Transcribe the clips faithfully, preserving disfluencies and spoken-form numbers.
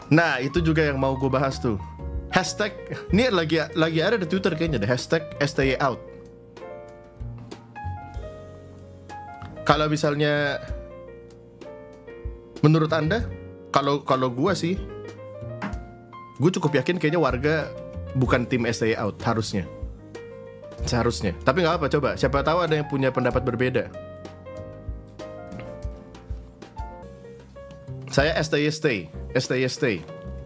Nah itu juga yang mau gue bahas tuh. Hashtag, ini lagi lagi ada di Twitter kayaknya deh, hashtag S T Y out. Kalau misalnya menurut Anda, kalau kalau gue sih, gue cukup yakin kayaknya warga bukan tim S T Y out harusnya, seharusnya. Tapi nggak apa, coba siapa tahu ada yang punya pendapat berbeda. Saya S T Y stay, S T Y stay.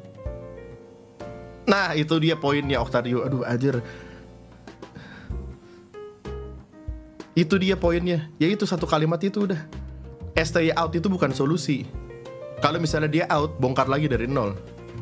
Nah itu dia poinnya Octario. Aduh anjir, itu dia poinnya. Ya itu satu kalimat itu udah. S T Y out itu bukan solusi. Kalau misalnya dia out, bongkar lagi dari nol.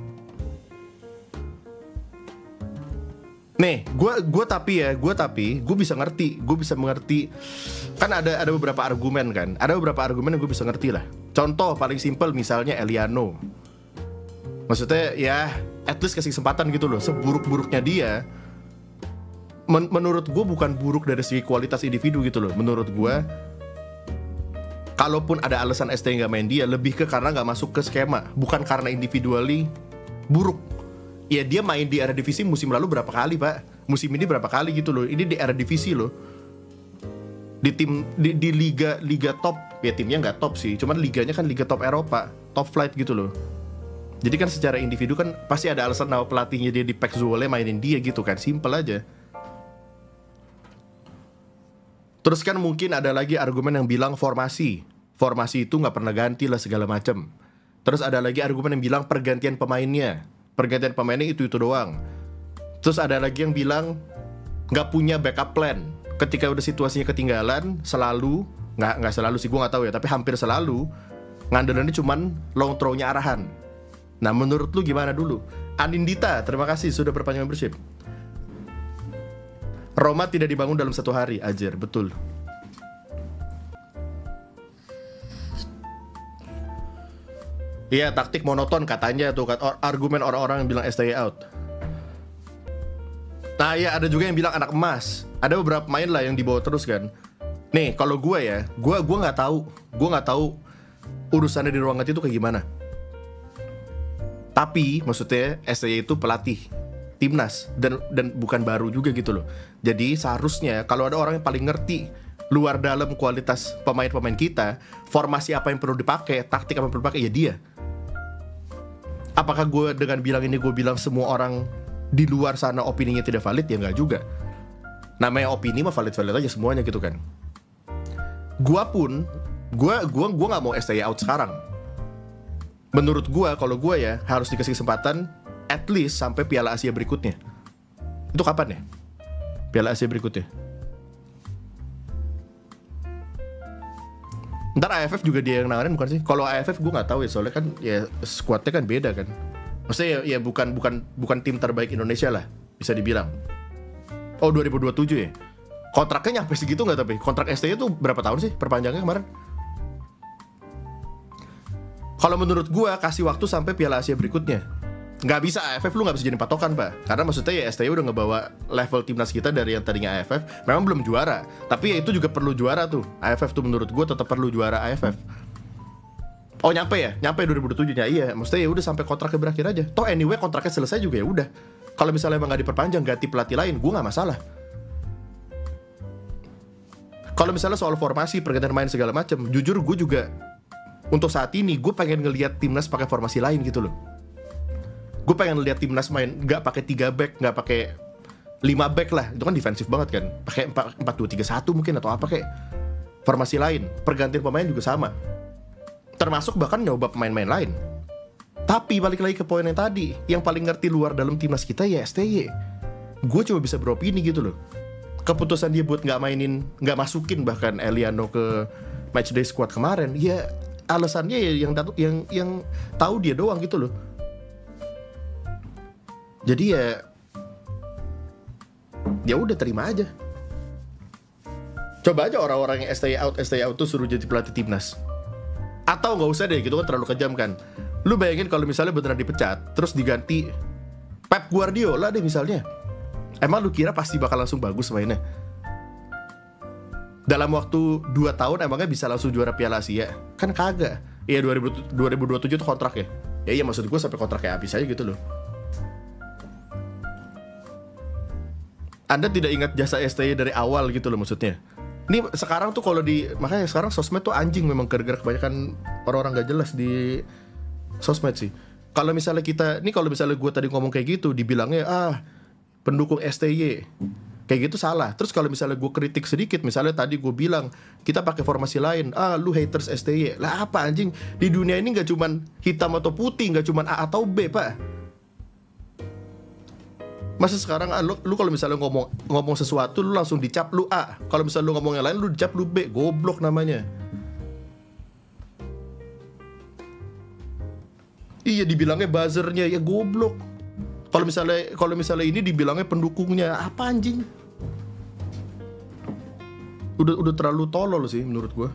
Nih, gue gue tapi ya, gue tapi gue bisa ngerti, gue bisa mengerti. Kan ada ada beberapa argumen kan, ada beberapa argumen yang gue bisa ngerti lah. Contoh paling simpel misalnya Eliano. Maksudnya ya, at least kasih kesempatan gitu loh. Seburuk-buruknya dia, men- menurut gue bukan buruk dari segi kualitas individu gitu loh. Menurut gue, kalaupun ada alasan S T Y nggak main dia, lebih ke karena nggak masuk ke skema, bukan karena individually buruk. Ya dia main di Eredivisie musim lalu berapa kali pak, musim ini berapa kali gitu loh. Ini di Eredivisie loh, di tim di, di liga liga top. Ya timnya nggak top sih, cuman liganya kan liga top Eropa, top flight gitu loh. Jadi kan secara individu kan pasti ada alasan nama pelatihnya dia di P E C Zwolle mainin dia gitu kan, simple aja. Terus kan mungkin ada lagi argumen yang bilang formasi, formasi itu nggak pernah ganti lah segala macam. Terus ada lagi argumen yang bilang pergantian pemainnya, pergantian pemainnya itu itu doang. Terus ada lagi yang bilang nggak punya backup plan. Ketika udah situasinya ketinggalan, selalu nggak nggak selalu sih gue nggak tahu ya, tapi hampir selalu ngandelannya cuman long throw-nya arahan. Nah menurut lu gimana dulu? Anindita, terima kasih sudah berpanjang membership. Roma tidak dibangun dalam satu hari, ajar, betul. Iya, taktik monoton katanya tuh, argumen orang-orang yang bilang S T Y out. Nah iya, ada juga yang bilang anak emas. Ada beberapa pemain lah yang dibawa terus kan. Nih, kalau gue ya, gue gue nggak tahu, gue nggak tahu urusannya di ruang ganti itu kayak gimana. Tapi maksudnya S T Y itu pelatih timnas dan dan bukan baru juga gitu loh. Jadi seharusnya kalau ada orang yang paling ngerti luar dalam kualitas pemain-pemain kita, formasi apa yang perlu dipakai, taktik apa yang perlu dipakai, ya dia. Apakah gue dengan bilang ini gue bilang semua orang di luar sana opininya tidak valid? Ya nggak juga. Namanya opini mah valid-valid aja semuanya gitu kan. Gue pun, gue gue gue nggak mau S T Y out sekarang. Menurut gue, kalau gue ya harus dikasih kesempatan at least sampai Piala Asia berikutnya. Itu kapan ya? Piala Asia berikutnya. Ntar A F F juga dia yang nanganin bukan sih? Kalau A F F gue nggak tahu ya, soalnya kan ya skuadnya kan beda kan. Maksudnya ya, ya bukan bukan bukan tim terbaik Indonesia lah bisa dibilang. Oh dua ribu dua puluh tujuh ya. Kontraknya nyampe segitu nggak tapi? Kontrak S T Y itu berapa tahun sih perpanjangnya kemarin? Kalau menurut gue kasih waktu sampai Piala Asia berikutnya. Nggak bisa A F F, lu nggak bisa jadi patokan pak. Karena maksudnya ya S T Y udah ngebawa level timnas kita dari yang tadinya A F F. Memang belum juara, tapi ya itu juga perlu juara tuh. A F F tuh menurut gue tetap perlu juara A F F. Oh nyampe ya, nyampe dua ribu dua puluh tujuh nya. Iya, maksudnya ya udah sampai kontraknya berakhir aja. Toh anyway kontraknya selesai juga ya udah. Kalau misalnya emang nggak diperpanjang, ganti pelatih lain, gue nggak masalah. Kalau misalnya soal formasi, pergantian main segala macam, jujur gue juga untuk saat ini gue pengen ngelihat timnas pakai formasi lain gitu loh. Gue pengen ngelihat timnas main nggak pakai tiga back, nggak pakai lima back lah, itu kan defensif banget kan. Pakai empat dua tiga satu mungkin atau apa kayak formasi lain. Pergantian pemain juga sama. Termasuk bahkan nyoba pemain-pemain lain. Tapi balik lagi ke poin yang tadi, yang paling ngerti luar dalam timnas kita ya S T Y. Gue cuma bisa beropini gitu loh. Keputusan dia buat nggak mainin, nggak masukin bahkan Eliano ke matchday squad kemarin, ya alasannya ya yang yang yang tahu dia doang gitu loh. Jadi ya ya udah terima aja. Coba aja orang-orang yang S T Y out S T Y out tuh suruh jadi pelatih timnas. Atau nggak usah deh, gitu kan terlalu kejam kan. Lu bayangin kalau misalnya beneran dipecat, terus diganti Pep Guardiola deh misalnya. Emang lu kira pasti bakal langsung bagus mainnya? Dalam waktu dua tahun emangnya bisa langsung juara Piala Asia? Kan kagak. Iya dua ribu dua puluh tujuh tuh kontrak ya. Ya iya maksud gue sampai kontrak kayak habis aja gitu loh. Anda tidak ingat jasa S T Y dari awal gitu loh maksudnya. Ini sekarang tuh kalau di, makanya sekarang sosmed tuh anjing memang gara-gara kebanyakan orang-orang gak jelas di sosmed sih. Kalau misalnya kita, nih kalau misalnya gue tadi ngomong kayak gitu, dibilangnya ah pendukung S T Y, kayak gitu salah. Terus kalau misalnya gue kritik sedikit, misalnya tadi gue bilang kita pakai formasi lain, ah lu haters S T Y, lah apa anjing? Di dunia ini nggak cuman hitam atau putih, nggak cuman A atau B pak. Masa sekarang ah, lu, lu kalau misalnya ngomong ngomong sesuatu lu langsung dicap lu A. Kalau misalnya lu ngomong yang lain lu dicap lu B. Goblok namanya. Iya dibilangnya buzzernya ya goblok. Kalau misalnya kalau misalnya ini dibilangnya pendukungnya, apa anjing? Udah udah terlalu tolol sih menurut gua.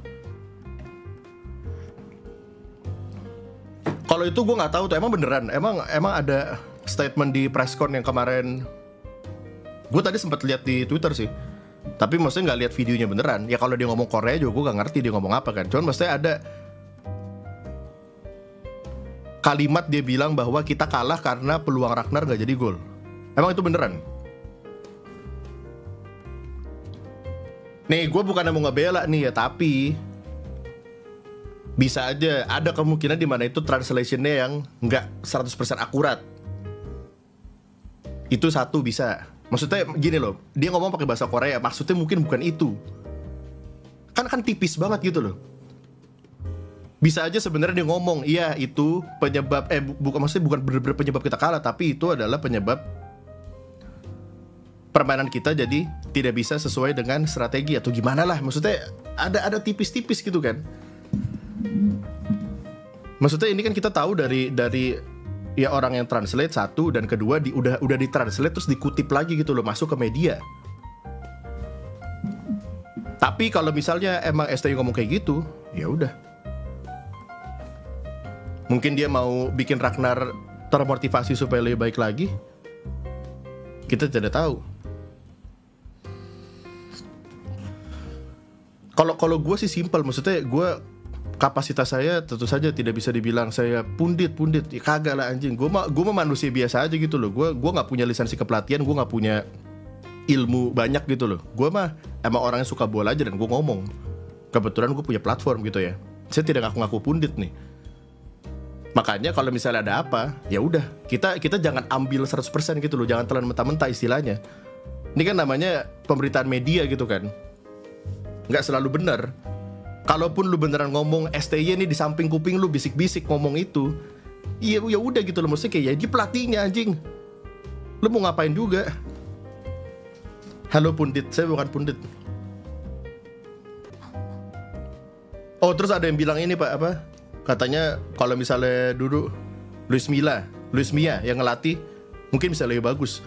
Kalau itu gua nggak tahu tuh emang beneran. Emang emang ada statement di presscon yang kemarin. Gue tadi sempat lihat di Twitter sih, tapi maksudnya nggak lihat videonya beneran. Ya kalau dia ngomong Korea juga gue nggak ngerti dia ngomong apa kan. Cuman maksudnya ada kalimat dia bilang bahwa kita kalah karena peluang Ragnar nggak jadi gol. Emang itu beneran? Nih gue bukan mau ngebela nih ya, tapi bisa aja ada kemungkinan di mana itu translationnya yang nggak seratus persen akurat. Itu satu bisa. Maksudnya gini loh, dia ngomong pakai bahasa Korea, maksudnya mungkin bukan itu. Kan kan tipis banget gitu loh. Bisa aja sebenarnya dia ngomong, iya itu penyebab eh bu- bukan maksudnya bukan benar-benar penyebab kita kalah, tapi itu adalah penyebab permainan kita jadi tidak bisa sesuai dengan strategi atau gimana lah. Maksudnya ada ada tipis-tipis gitu kan. Maksudnya ini kan kita tahu dari dari ya orang yang translate satu dan kedua di, udah udah ditranslate terus dikutip lagi gitu loh masuk ke media. Tapi kalau misalnya emang S T Y ngomong kayak gitu, ya udah. Mungkin dia mau bikin Ragnar termotivasi supaya lebih baik lagi. Kita tidak tahu. Kalau kalau gue sih simpel, maksudnya gue kapasitas saya tentu saja tidak bisa dibilang saya pundit-pundit, ya kagak lah anjing. Gue mah gue mah manusia biasa aja gitu loh. Gue gue nggak punya lisensi kepelatihan, gue nggak punya ilmu banyak gitu loh. Gue mah emang orang yang suka bola aja dan gue ngomong. Kebetulan gue punya platform gitu ya. Saya tidak ngaku-ngaku pundit nih. Makanya kalau misalnya ada apa, ya udah kita kita jangan ambil seratus persen gitu loh, jangan telan mentah-mentah istilahnya. Ini kan namanya pemberitaan media gitu kan. Nggak selalu benar. Kalaupun lu beneran ngomong S T Y nih di samping kuping lu bisik-bisik ngomong itu, iya ya udah gitu loh, maksudnya kayak ya dia pelatihnya anjing. Lu mau ngapain juga? Halo pundit, saya bukan pundit. Oh terus ada yang bilang ini pak apa? Katanya kalau misalnya dulu Luis Milla, Luis Milla yang ngelatih mungkin bisa lebih bagus.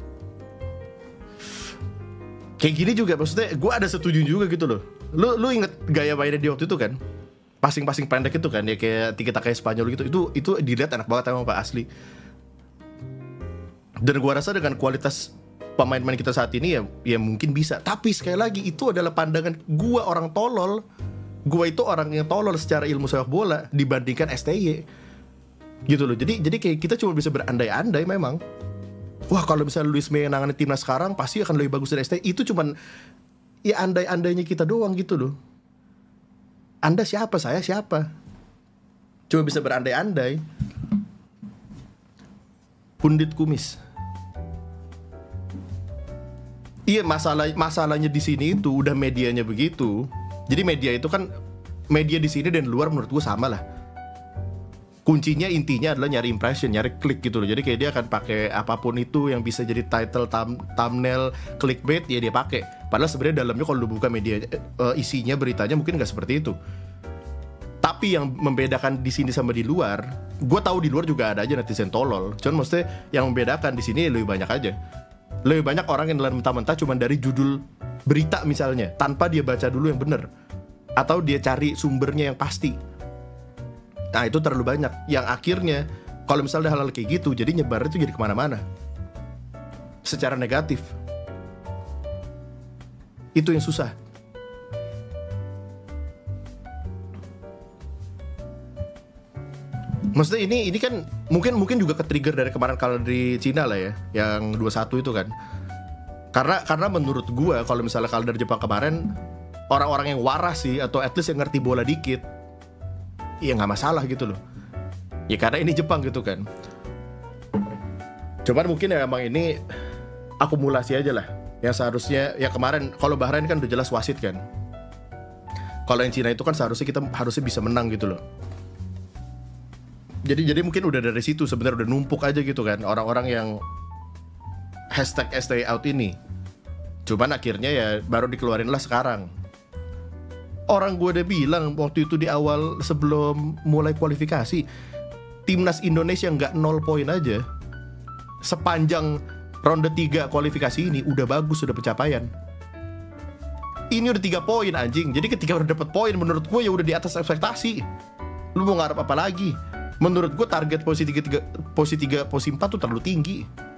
Kayak gini juga maksudnya gue ada setuju juga gitu loh. Lu lu inget gaya mainnya di waktu itu kan? Passing-passing pendek itu kan ya kayak tiki-taka Spanyol gitu. Itu itu dilihat enak banget emang Pak asli. Dan gua rasa dengan kualitas pemain-pemain kita saat ini ya ya mungkin bisa. Tapi sekali lagi itu adalah pandangan gua orang tolol. Gua itu orang yang tolol secara ilmu sepak bola dibandingkan S T Y. Gitu loh. Jadi jadi kayak kita cuma bisa berandai-andai memang. Wah, kalau misalnya Luis Milla nangani timnas sekarang pasti akan lebih bagus dari S T Y. Itu cuman ya andai-andainya kita doang gitu loh. Anda siapa, saya siapa? Cuma bisa berandai-andai. Pundit kumis. Iya, masalah masalahnya di sini itu udah medianya begitu. Jadi media itu kan media di sini dan luar menurut gue sama lah. Kuncinya intinya adalah nyari impression, nyari klik gitu loh. Jadi kayak dia akan pakai apapun itu yang bisa jadi title, thumb, thumbnail, clickbait ya dia pakai. Padahal sebenarnya dalamnya kalau lu buka media uh, isinya beritanya mungkin nggak seperti itu. Tapi yang membedakan di sini sama di luar, gue tahu di luar juga ada aja netizen tolol. Cuman maksudnya yang membedakan di sini lebih banyak aja. Lebih banyak orang yang nelan mentah-mentah cuma dari judul berita misalnya, tanpa dia baca dulu yang bener, atau dia cari sumbernya yang pasti. Nah itu terlalu banyak. Yang akhirnya kalau misalnya hal-hal kayak gitu, jadi nyebar itu jadi kemana-mana secara negatif. Itu yang susah. Maksudnya ini ini kan mungkin mungkin juga ke-trigger dari kemarin kalah dari Cina lah ya, yang dua satu itu kan. Karena karena menurut gua kalau misalnya kalah dari Jepang kemarin, orang-orang yang waras sih atau at least yang ngerti bola dikit, ya nggak masalah gitu loh. Ya karena ini Jepang gitu kan. Cuman mungkin ya emang ini akumulasi aja lah. Yang seharusnya ya kemarin kalau Bahrain kan udah jelas wasit kan. Kalau yang Cina itu kan seharusnya kita harusnya bisa menang gitu loh. Jadi jadi mungkin udah dari situ sebenarnya udah numpuk aja gitu kan orang-orang yang hashtag stay out ini. Cuman akhirnya ya baru dikeluarin lah sekarang. Orang gue udah bilang waktu itu di awal sebelum mulai kualifikasi, timnas Indonesia nggak nol poin aja sepanjang ronde tiga kualifikasi ini udah bagus, udah pencapaian. Ini udah tiga poin anjing. Jadi ketika udah dapet poin menurut gue ya udah di atas ekspektasi. Lu mau ngarep apa lagi? Menurut gue target posisi tiga, posisi tiga, posisi empat tuh terlalu tinggi.